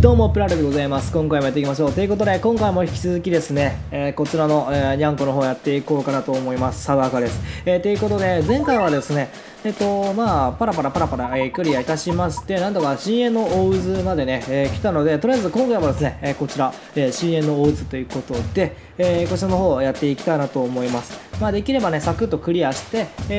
どうもプラルでございます。今回もやっていきましょうということで、今回も引き続きですね、こちらの、にゃんこの方やっていこうかなと思います。サダカです。ということで、前回はですねパラパラ、クリアいたしまして、なんとか深淵の大渦までね、来たので、とりあえず今回はですね、こちら、深淵の大渦ということで、こちらの方をやっていきたいなと思います。できればね、サクッとクリアして、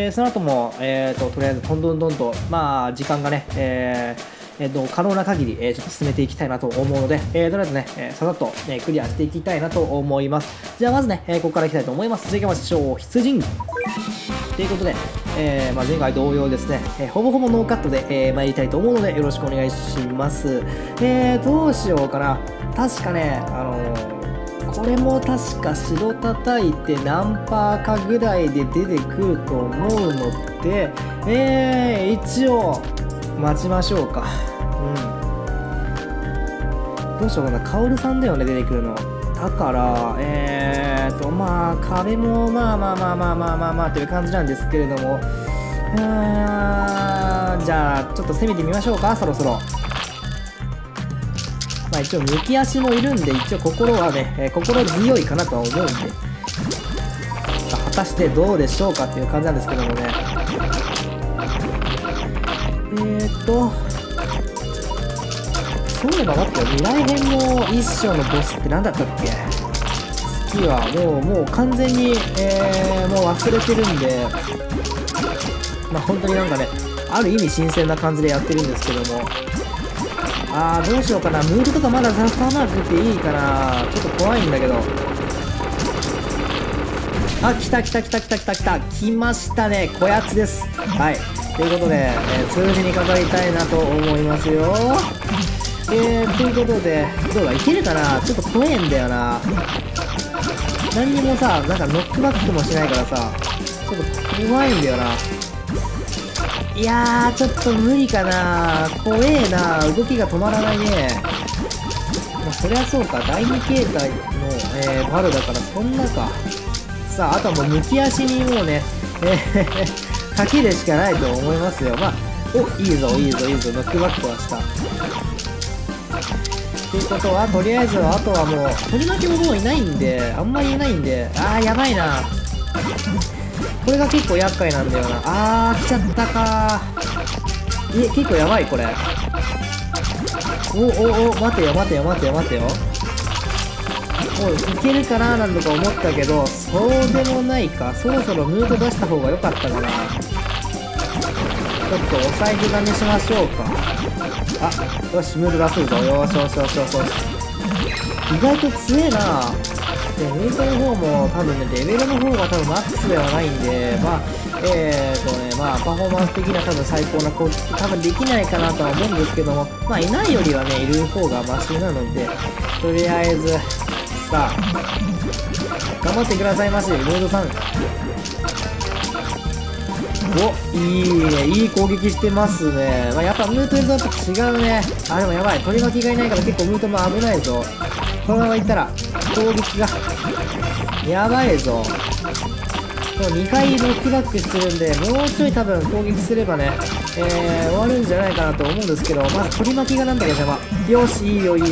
その後も、とりあえずどんどんと、時間がね、可能な限り、ちょっと進めていきたいなと思うので、とりあえずね、ささっと、クリアしていきたいなと思います。じゃあまずね、ここからいきたいと思います。じゃあ行きましょう。出陣ということで、前回同様ですね、ほぼほぼノーカットで、参りたいと思うのでよろしくお願いします。どうしようかな。確かね、これも確か城叩いて何パーかぐらいで出てくると思うので、一応待ちましょうか。どうしようかな。カオルさんだよね、出てくるの。だから壁もという感じなんですけれども、じゃあちょっと攻めてみましょうか、そろそろ。一応抜き足もいるんで、一応心はね、心強いかなとは思うんで、果たしてどうでしょうかっていう感じなんですけどもね。そういえば待ってよ、未来編の一章のボスって何だったっけ。次はもう完全に、もう忘れてるんで、本当になんかね、ある意味新鮮な感じでやってるんですけども、どうしようかな。ムールとかまだザスターマークっていいかな。ちょっと怖いんだけど。来ましたね。こやつです。はい。ということで、数字にかかりたいなと思いますよ。ということで、どうだ、いけるかな。ちょっと怖えんだよな。何にもさ、なんかノックバックもしないからさ、ちょっと怖いんだよな。いやー、ちょっと無理かな。怖えな。動きが止まらないね。そりゃそうか。第2形態の、バルだからそんなか。さあ、あとはもう抜き足にもうね、賭けでしかないと思いますよ。いいぞ、ノックバックはした。ということは、とりあえずあとはもう、取り巻きももういないんで、あんまりいないんで、やばいな。これが結構厄介なんだよな。来ちゃったかー。結構やばい、これ。待てよ。いけるかななんとか思ったけど、そうでもないか。そろそろムード出した方が良かったかな。ちょっとお財布試しましょうか。よし、ムード出すぞ。よし。意外と強えな。で、ムードの方も多分ね、レベルの方が多分マックスではないんで、パフォーマンス的には多分最高な攻撃多分できないかなとは思うんですけども、いないよりはね、いる方がマシなので、とりあえず、さあ、頑張ってくださいまし、ムードさん。いいね、いい攻撃してますね。やっぱムート映像と違うね。でもやばい、取り巻きがいないから結構ムートも危ないぞ。このままいったら、攻撃が、やばいぞ。2回ノックバックしてるんで、もうちょい多分攻撃すればね、終わるんじゃないかなと思うんですけど、まず取り巻きがなんだか邪魔。よし、いいよ。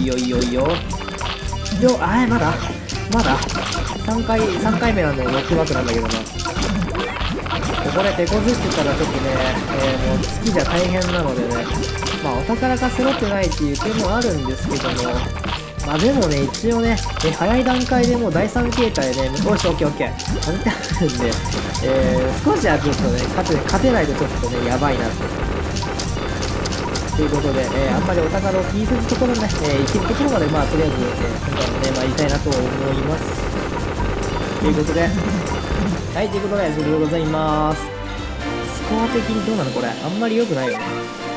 まだ ?3 回目なんだよ、ノックバックなんだけどな。これ手こずしてたらちょっとね、もう月じゃ大変なのでね、お宝が揃ってないっていう点もあるんですけども、でもね、一応ね、早い段階でもう第3形態で、よし、オッケー。止めてあるんで、少しはちょっとね、勝てないとちょっとね、やばいなということで、あんまりお宝を気にせずところね、行けるところまで、とりあえず、今回もね、参りたいなと思います。ということで、以上でございます。スコア的にどうなのこれ。あんまり良くないよね。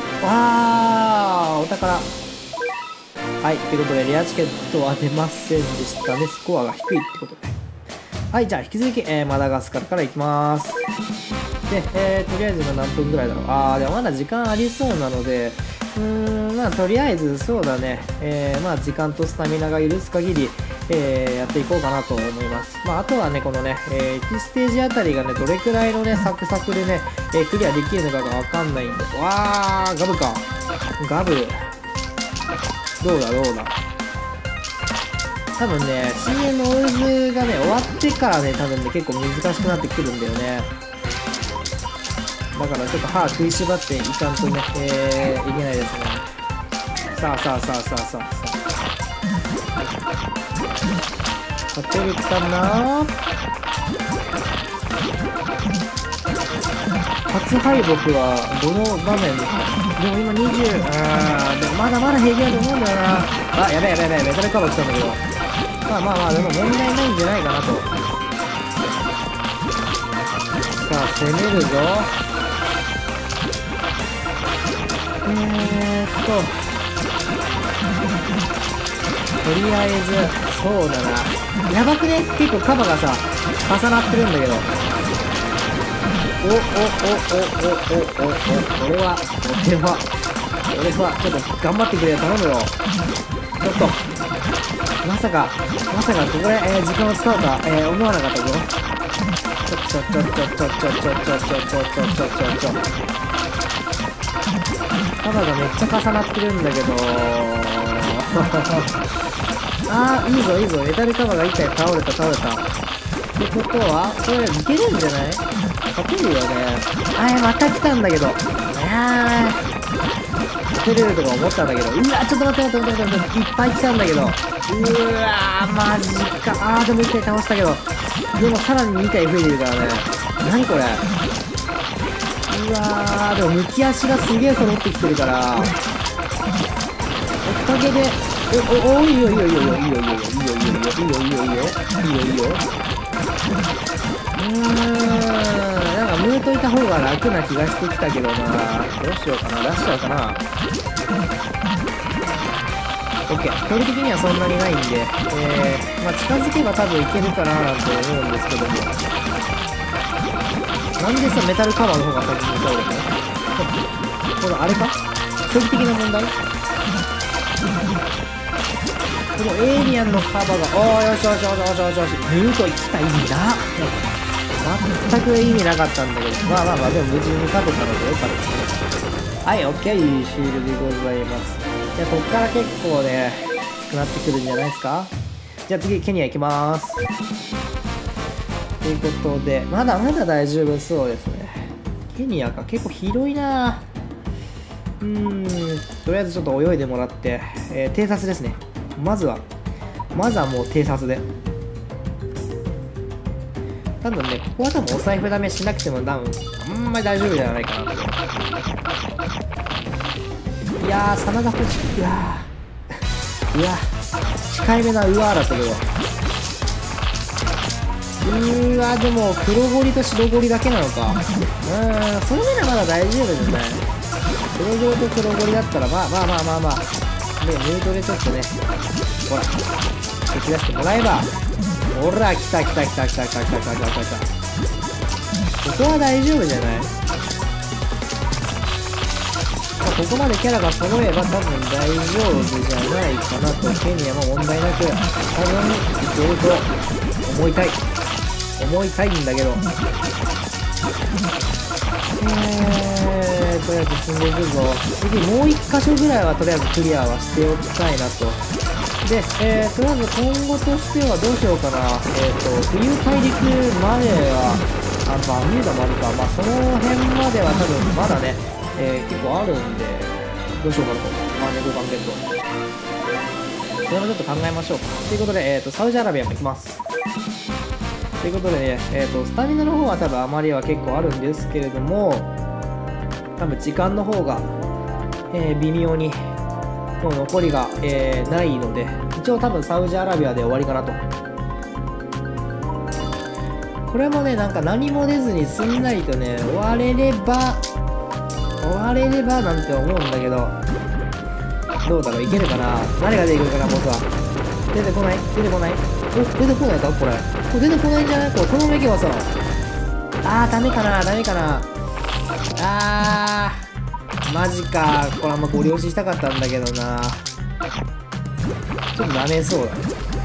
お宝。ということで、レアチケットは出ませんでしたね。スコアが低いってことで。じゃあ、引き続き、マダガスカルから行きます。で、とりあえず今何分ぐらいだろう。でもまだ時間ありそうなので、とりあえず、そうだね。時間とスタミナが許す限り、やっていこうかなと思います。あとはね、このね、1ステージあたりがね、どれくらいのね、サクサクでね、クリアできるのかがわかんないんで。ガブか。ガブ。 どうだどうだ。多分ね CM ノイズがね終わってからね多分ね結構難しくなってくるんだよね。だからちょっと歯食いしばっていかんとね、いけないですね。さあさあさあさあさあさあ、勝てるかな。初敗北はどの場面ですか。でも今20、でもまだまだ平気だと思うんだよな。あ、やべえやべえやべえ、メタルカバー来たんだけど、まあまあまあでも問題ないんじゃないかなと。さあ攻めるぞ。とりあえずそうだな、やばくね、結構カバがさ重なってるんだけど、俺はちょっと頑張ってくれよ、頼むよ。ちょっとまさかここで、時間を使うとは、思わなかったぞ。カバがめっちゃ重なってるんだけどあー、いいぞいいぞ、メタルカバが1回倒れた。ってことはこれいけるんじゃない？勝てるよね。また来たんだけど、勝てるとか思ったんだけど、うわちょっと待って、いっぱい来たんだけど、うわーマジか。でも1体倒したけど、でもさらに2体増えてるからね。何これ。うわーでも抜き足がすげえ揃ってきてるから、おかげでいいよ。なんかムーといた方が楽な気がしてきたけどな。どうしようかな、出しちゃうかな。OK、距離的にはそんなにないんで、近づけば多分いけるかななんて思うんですけども、なんでさメタルカバーの方が先に倒れたの？これあれか、距離的な問題？このエイリアンのカバーが、よし、ヌート行きたいんだ。全く意味なかったんだけど、まあでも無事に勝てたのでよかったですね。はい、OK、シールでございます。じゃあこっから結構ねきつくなってくるんじゃないですか。じゃあ次ケニア行きまーす。ということでまだ大丈夫そうですね。ケニアか、結構広いな。とりあえずちょっと泳いでもらって、偵察ですね。まずはもう偵察で、多分ねここは多分お財布ダメしなくても多分あんまり大丈夫じゃないかなと。いやー真田欲しい。うわ控えめなうわーだったけど、でも黒ゴリと白ゴリだけなのか。それならまだ大丈夫ですね。黒ゴリと黒ゴリだったらまあでムートでちょっとね、ほら引き出してもらえば、ほら来た。ここは大丈夫じゃない？ここまでキャラが揃えば多分大丈夫じゃないかなと。ケニアも問題なく多分いけると思いたいんだけど、とりあえず進んでいくぞ。次もう1箇所ぐらいはとりあえずクリアはしておきたいなと。で、とりあえず今後としてはどうしようかな。冬大陸まではバミューダもあるか、その辺までは多分まだね、結構あるんで、どうしようかなと。猫関係とそれもちょっと考えましょうか。ということで、サウジアラビアも行きます。ということでね、スタミナの方は多分あまりは結構あるんですけれども、多分時間の方が、微妙にもう残りが、ないので、一応多分サウジアラビアで終わりかなと。これもね、なんか何も出ずにすんなりとね終われればなんて思うんだけど、どうだろう、いけるかな。誰が出てくるかな。僕は出てこない出てこないか。これ出てこないんじゃない？このままいけばさ、ダメかな。マジか。これご了承したかったんだけどな。ちょっとダメそうだ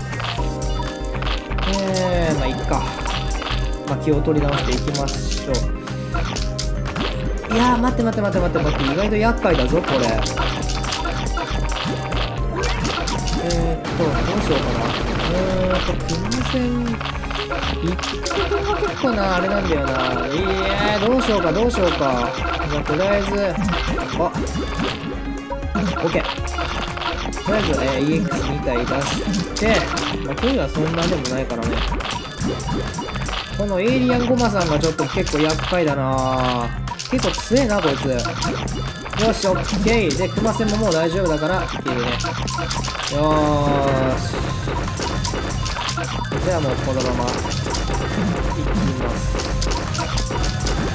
ね。いっか。気を取り直していきましょう。いやー待って、意外と厄介だぞこれ。 どうしようかな。車線、一角が結構な、あれなんだよな。どうしようか、どうしようか。じゃあ、とりあえず、OK。とりあえず、EX2 体出して、距離はそんなでもないからね。このエイリアンゴマさんがちょっと結構厄介だな。結構強えな、こいつ。よし、オッケー。で、クマ戦ももう大丈夫だから、いけるね。よーし。じゃあもうこのまま、いきます。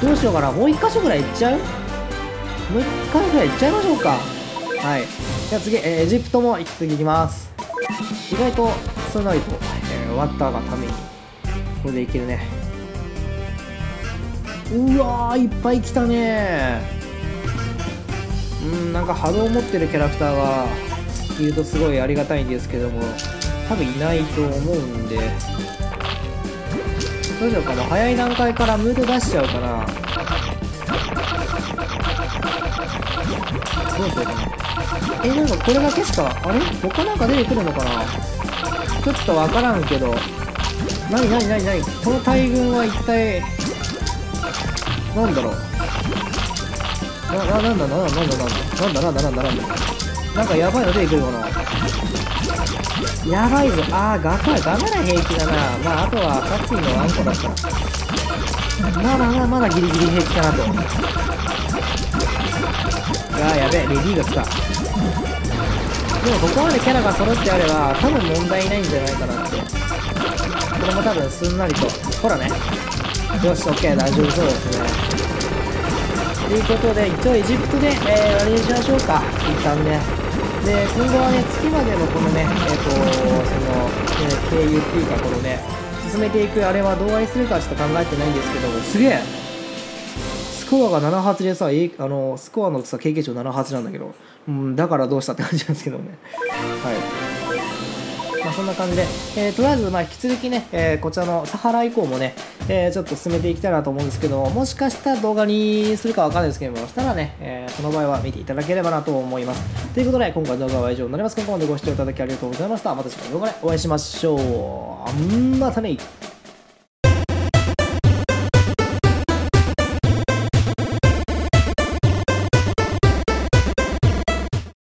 どうしようかな。もう一箇所ぐらい行っちゃう？もう一回ぐらい行っちゃいましょうか。はい。じゃあ次、エジプトも次行きます。意外と、そうなると、ワッターがために、これでいけるね。うわー、いっぱい来たね。なんか波動を持ってるキャラクターがいるとすごいありがたいんですけども、多分いないと思うんで、どうしようかな。早い段階からムード出しちゃうかな。どうしようかな。なんかこれが確か、あれ他なんか出てくるのかな。ちょっとわからんけど、なにこの大群は一体、なんだろう。なんだなんかやばいの出てくるかな。やばいぞ。ガメラ平気だな。まあ、あとはカツイのワンコだったら。まだギリギリ平気かなと。やべえ、レディーが来た。でもここまでキャラが揃ってあれば、多分問題ないんじゃないかなって。これも多分すんなりと。ほらね。よし、OK、大丈夫そうですね。ということで、一応エジプトで、終わりにしましょうか。一旦ね。で、今後はね、月までのこのね、経由っていうか、このね、進めていくあれは動画にするかちょっと考えてないんですけども、すげえスコアが78でさ、スコアのさ、経験値78なんだけど、だからどうしたって感じなんですけどね。はい。そんな感じで、とりあえず、引き続きね、こちらのサハラ以降もね、ちょっと進めていきたいなと思うんですけども、もしかしたら動画にするかわかんないですけども、したらね、その場合は見ていただければなと思います。ということで、今回の動画は以上になります。ここまでご視聴いただきありがとうございました。また次回の動画でお会いしましょう。またね。